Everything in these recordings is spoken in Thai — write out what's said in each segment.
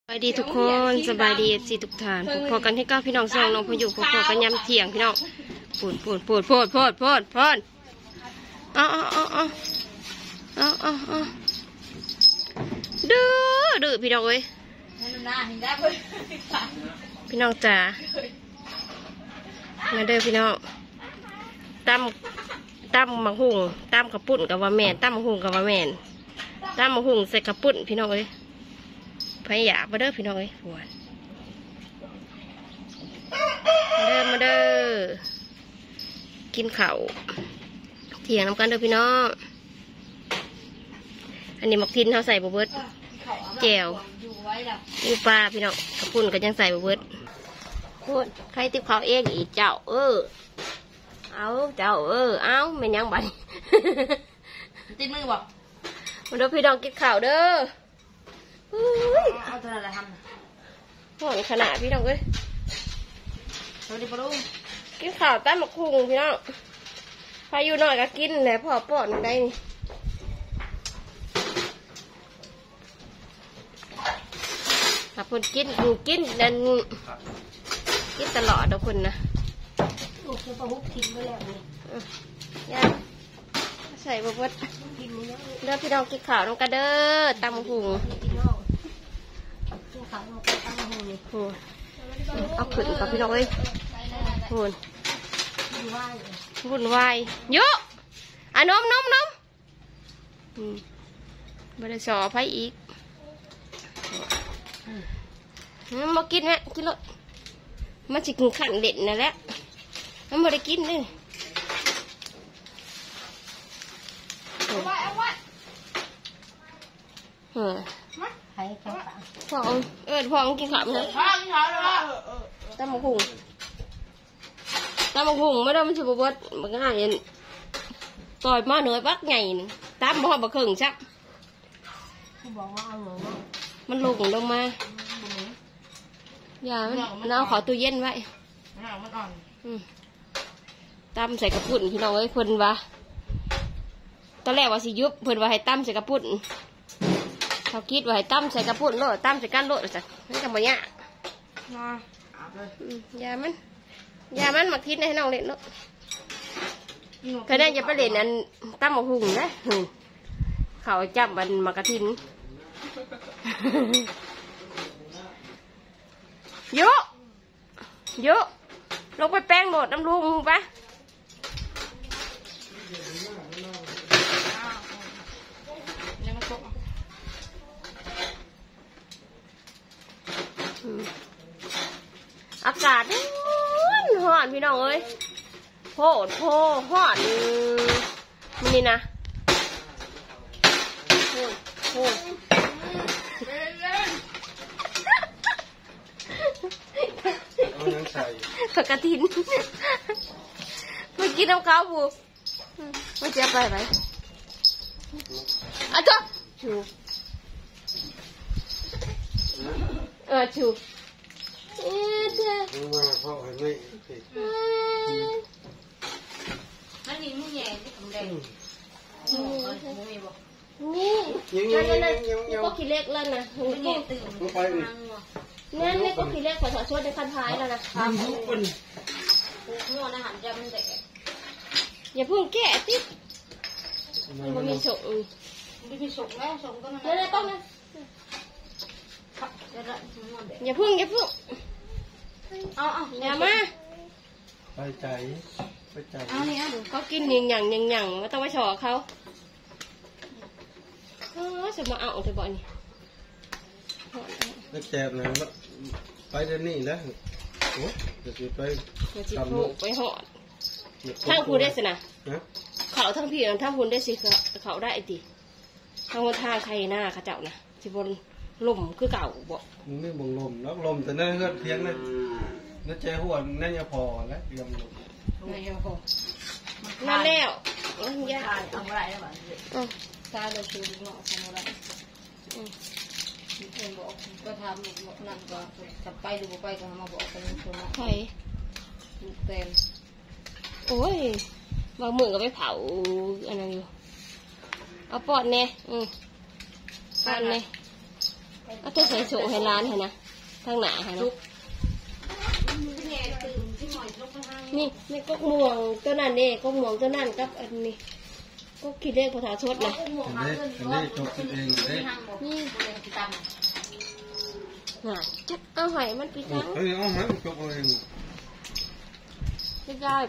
สบายดีทุกคนสบายดีสิทุกท่านพอกันที่ก้าพี่น้องส่องน้องพออยู่พอกันยำเที่ยงพี่น้องพูดเอาดื้อพี่น้องเอ้ยพี่น้องจ๋ามาเด้อพี่น้องตั้มมะฮุ่งตั้มกระปุ่นกับว่าแม่นตั้มมะฮุ่งกับว่าแม่นตั้มมะฮุ่งใส่กระปุ่นพี่น้องเอ้ยพยายามมาเด้อพี่น้องเอ้ยหัวมาเด้อกินข้าวเที่ยงน้ำกันเด้อพี่น้องอันนี้มักทินเขาใส่บะเบิดแจ่วยูปลาพี่น้องกระปุ่นก็ยังใส่บะเบิดพูดใครติบข้าวเองอีกเจ้าเอาไม่ยังบัดติดมือบอกมาเด้อพี่น้องกินข้าวเด้อเอาตัวอะไรทำหอนขนาดพี่น้องเอ้ยสวัสดีปะลุงกินข้าวตั้มมะคุงพี่น้องพายุหน่อยก็กินแหละพ่อป้อนได้นี่ถ้าคนกินนั่นกินตลอดทุกคนนะลูกจะประหุบกินไปแล้วนี่ยังใส่บะเบิดเด้อพี่น้องกินข้าวน้องกระเด้อตั้มมะคุงเอาขึ้นกับพี่น้องเอ้ยหุ่นวายเยอะนมไม่ได้สอไปอีกมากินไหมกินเลยมันจะกินขันเด็ดนั่นแหละมันไม่ได้กินเลยพองกินขาวเลยตั้มมะฮุ่งไม่ได้มันจะบวชมันง่ายต่อยมาเหนื่อยบักใหญ่ตั้มบ่บักเข่งชักมันลงมาอย่ามันเอาขอตู้เย็นไว้ตั้มใส่กระปุ่นพี่น้องเอ้ยเพิ่นว่าตอนแรกว่าสิยุบเพิ่นว่าให้ตั้มใส่กระปุ่นเขาคิดว่าให้ตั้มใส่กระปุ่นโลดตั้มใส่ก้านโลดจ้ะนี่ทำไมเนี่ยยามันมาคิดให้น้องเล่นเนาะเคยได้จะไปเล่นอันตั้มมะฮุ่งนะเขาจับมันมากระทินเยอะลงไปแป้งโดดน้ำลูกมึงปะอากาศร้อนพี่น้องเอ้ยโหดร้อนนี่นะโหดผักกระถินเมื่อกี้น้ำข้าวบูไม่เจ็บไปไหมอ่ะจ๊ะชูชูมาพ่อให้ไม่นั่นนี่มึงแย่ที่ผมแดงนี่ก็ขี้เล็กแล้วนะนี่ตื่นนี่ก็ขี้เล็กขอชดในคันท้ายแล้วนะงัวอาหารจะมันเด็กอย่าเพิ่งแกะติมันมีส่งแล้วส่งก็มันเลยต้องนะอย่าเพิ่งเอาอย่ามาไปใจเอานี่อ่ะเขากินอย่างไม่ต้องไปฉอเขาสมมาเอาเถอะบ่นี่แล้วแจบนะไปเดี๋ยวนี้แล้วโอ้จะไปทำลูกไปหอดทั้งคุณได้สินะเขาทั้งพี่ทั้งคุณได้สิเขาได้ดิทั้งคนทางใครหน้าเขาเจ้านะสิบนลมคือเก่าบ่นี่บ่งลมแล้วลมแต่นั่นก็เทียงนั่นนั่นใจหัวนั่นยังพอแล้วยำลมนั่นแล้วยาทำอะไรแล้วบ้างตาเราชูเนาะทำอะไรเพื่อนบอกก็ทำนั่นก็ขับไปดูไปก็มาบอกกันชมใครลูกเต็มโอ้ยบางมือก็ไปเผาอันนั้นอยู่เอาปอดเนี่ยปอดเนี่ยเอาตัวใส่โฉให้ร้านเหรอนะทางหนาค่ะนะนี่ก๊กม่วงตัวนั้นนี่ก๊กม่วงตัวนั้นกับอันนี้ก๊กขี้เล็กภาษาชดนะเห็นได้จบกันเองได้นี่น่ะจะเอาหอยมันไปทั้งเฮ้ยเอาไหมมันจบเองจะได้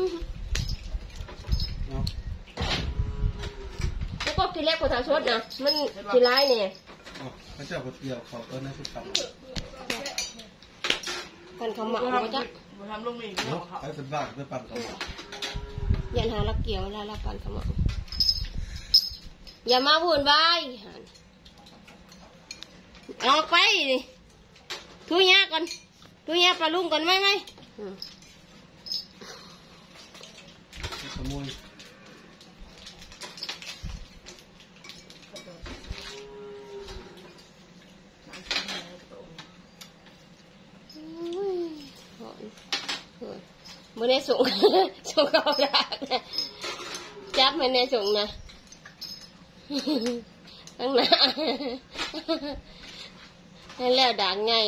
แล้วก็ขี้เล็กภาษาชดนะมันขี้ร้ายเนี่ยพระเจ้าก็เกี่ยวเขาก็น่าจะทำกันเขาหมักเขาจะทำลงอีกเนาะไปเป็นบ้านไปปั่นกันอย่าหาลักเกี่ยวเวลาลักกันเขาหมักอย่ามาวุ่นวายออกไปดิทุยาก่อนทุยาปลาลุงก่อนไหมขโมยมื่อนี้ส่งส่งเขาละจับมันในส่งนะตั้งหน้านั่นแล้วด่างไง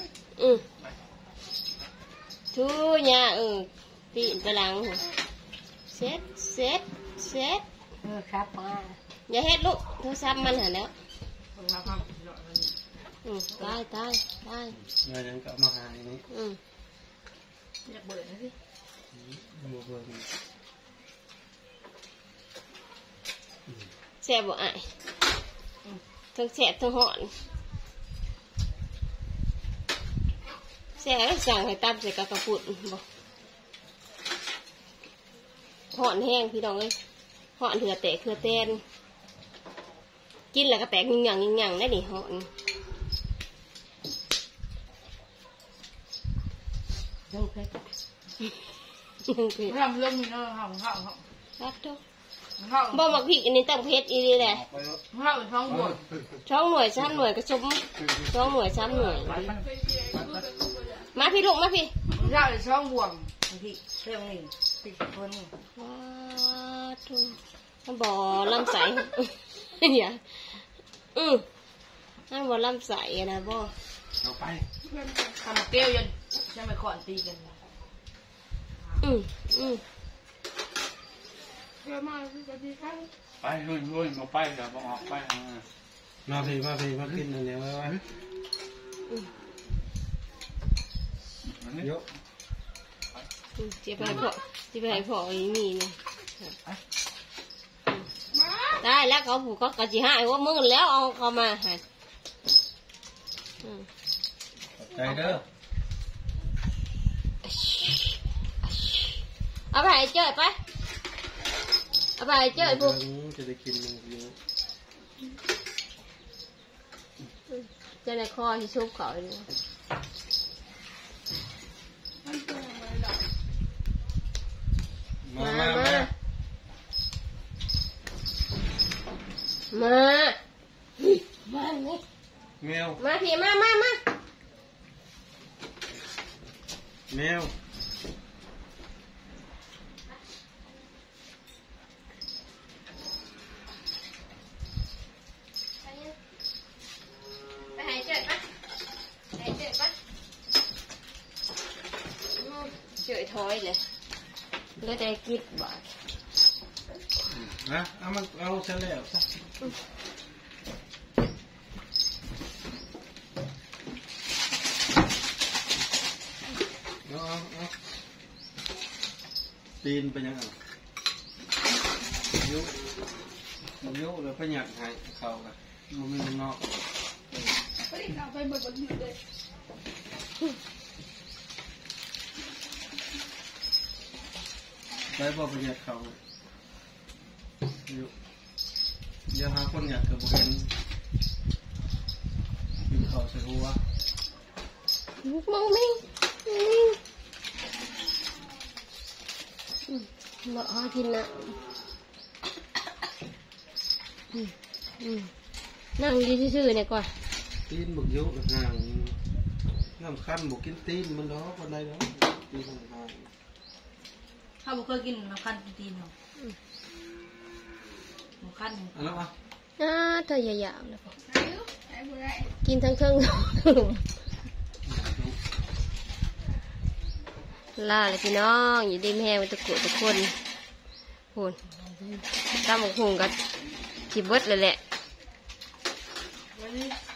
ทุยาตีนไปหลังเซ็ตครับมาอย่าเฮ็ดลูกโทรศัพท์มันหาแล้วตายงานยังกลับมาหาอย่างนี้อยากเบิดนะสิบัวเบิร์นแซ่บบ่อ้ายทั้งแซ่บทั้งหอนแซ่บสั่งให้ตับใส่กระปุกบ่หอนแห้งพี่น้องเอ้ยหอนเถื่อแตกเถื่อแตนกินแล้วก็แตกยิ่งหยั่งได้ดิหอนยังเพชรทำเรื่องนี้เนาะข้าวรักทุกบ่มักพริกอันนี้ตั้งเพชรอีนี่แหละข้าวท้องบวช 2 หน่วย 3 หน่วยก็สม2 หน่วย 3 หน่วยมาพี่ลูกมาพี่ข้าวท้องบวชพี่เรื่องนี้พี่คนนี้ว้าทุกบ่ลำใสอย่านั่นบ่ลำใสนะบ่เอาไปทำเกลียวยันจะไปขอนตีกันไปลุยมาไปเดี๋ยวออกไปมาพี่มากินอันนี้ไว้ยกจะไปพออีนี่นะได้แล้วเขาผูกเขากระจิให้ว่ามึงแล้วเอาเขามาให้ใจเด้อเอาไปให้เจ้ยไปเอาไปให้เจ้ยพวกจะได้กินมันเยอะจะในคอที่ชุบเขาเลยมานี่แมวมาพี่มาแมวไปหายเจ็บปะเฉยถอยเลยแล้วได้กินบาทนะเอาเสร็จแล้วซะเอาตีนไปยังไงยุแล้วไปหยัดให้เขากันมันมีนอกไปหมดเลยไปบอกไปหยัดเขาอย่าหาคนหยัดกับบุเห็นกินเขาใส่หัวมองไม่บอกให้กินนะนั่งดีซื่อๆเนี่ยก่อนตีนบุกยุห่างน้ำขั้นบุกกินตีนมันล้อคนใดแล้วตีนห่างข้าวบุกเคยกินน้ำขั้นตีนหรอน้ำขั้นอะไรวะเธออย่าๆเลยป่ะกินทั้งเทิงล่าเลยพี่น้องอยู่ดีแม่ตะกุตะคนพูนตามหมกหุงกับจีบเบิดเลยแหละ